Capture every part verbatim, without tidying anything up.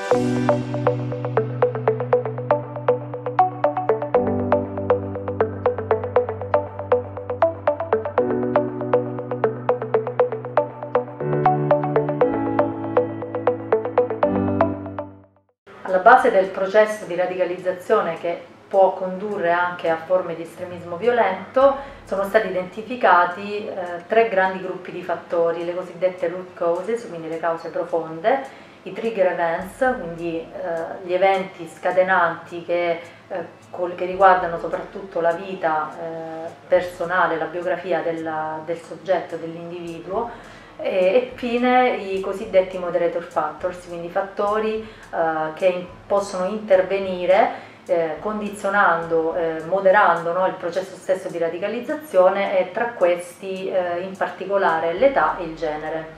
Alla base del processo di radicalizzazione, che può condurre anche a forme di estremismo violento, sono stati identificati eh, tre grandi gruppi di fattori: le cosiddette root causes, quindi le cause profonde, i trigger events, quindi eh, gli eventi scatenanti che, eh, che riguardano soprattutto la vita eh, personale, la biografia della, del soggetto, dell'individuo, e infine i cosiddetti moderator factors, quindi fattori eh, che possono intervenire eh, condizionando, eh, moderando no, il processo stesso di radicalizzazione, e tra questi eh, in particolare l'età e il genere.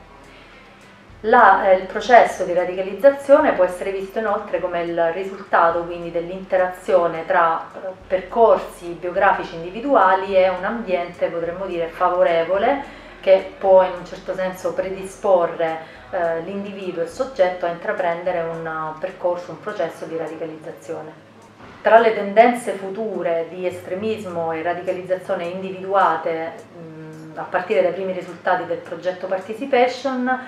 La, eh, il processo di radicalizzazione può essere visto inoltre come il risultato quindi dell'interazione tra eh, percorsi biografici individuali e un ambiente, potremmo dire, favorevole, che può in un certo senso predisporre eh, l'individuo, il soggetto, a intraprendere un uh, percorso, un processo di radicalizzazione. Tra le tendenze future di estremismo e radicalizzazione individuate mh, a partire dai primi risultati del progetto Participation,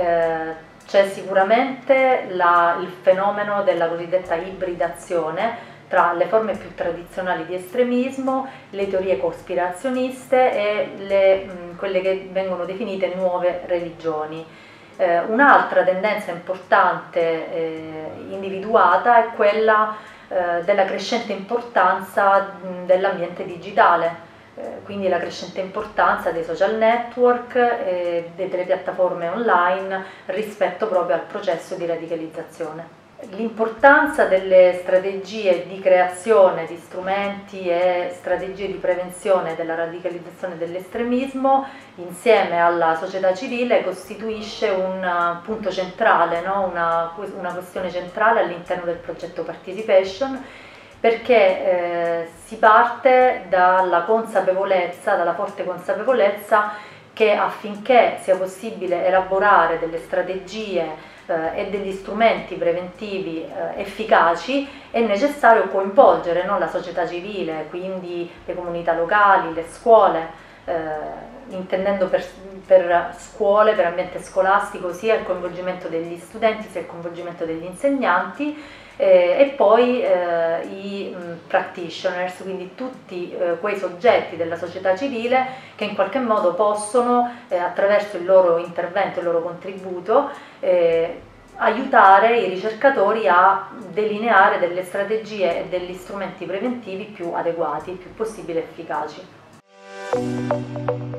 eh, c'è sicuramente la, il fenomeno della cosiddetta ibridazione tra le forme più tradizionali di estremismo, le teorie cospirazioniste e le, mh, quelle che vengono definite nuove religioni. Eh, un'altra tendenza importante eh, individuata è quella eh, della crescente importanza dell'ambiente digitale, eh, quindi la crescente importanza dei social network e delle piattaforme online rispetto proprio al processo di radicalizzazione. L'importanza delle strategie di creazione di strumenti e strategie di prevenzione della radicalizzazione dell'estremismo insieme alla società civile costituisce un punto centrale, no? una, una questione centrale all'interno del progetto Participation, perché eh, si parte dalla consapevolezza, dalla forte consapevolezza che affinché sia possibile elaborare delle strategie e degli strumenti preventivi eh, efficaci è necessario coinvolgere no, la società civile, quindi le comunità locali, le scuole, eh, intendendo per, per scuole, per ambiente scolastico, sia il coinvolgimento degli studenti sia il coinvolgimento degli insegnanti, eh, e poi eh, i mh, practitioners, quindi tutti eh, quei soggetti della società civile che in qualche modo possono, eh, attraverso il loro intervento, il loro contributo, eh, aiutare i ricercatori a delineare delle strategie e degli strumenti preventivi più adeguati, il più possibile efficaci.